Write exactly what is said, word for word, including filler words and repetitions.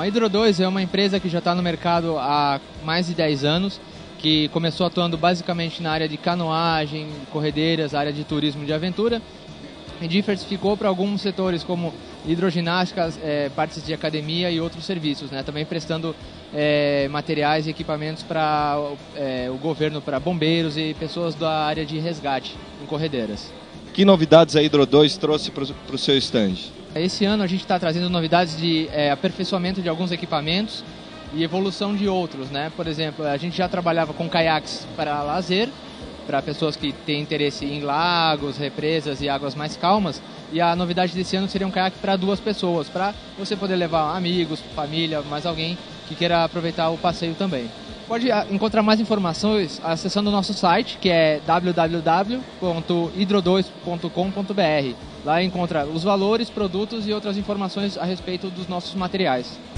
A Hydro dois é uma empresa que já está no mercado há mais de dez anos, que começou atuando basicamente na área de canoagem, corredeiras, área de turismo de aventura, e diversificou para alguns setores como hidroginásticas, é, partes de academia e outros serviços, né? Também prestando é, materiais e equipamentos para é, o governo, para bombeiros e pessoas da área de resgate em corredeiras. Que novidades a Hydro dois trouxe para o seu stand? Esse ano a gente está trazendo novidades de é, aperfeiçoamento de alguns equipamentos e evolução de outros, né? Por exemplo, a gente já trabalhava com caiaques para lazer, para pessoas que têm interesse em lagos, represas e águas mais calmas. E a novidade desse ano seria um caiaque para duas pessoas, para você poder levar amigos, família, mais alguém que queira aproveitar o passeio também. Pode encontrar mais informações acessando o nosso site, que é w w w ponto hydro dois ponto com ponto b r. Lá encontra os valores, produtos e outras informações a respeito dos nossos materiais.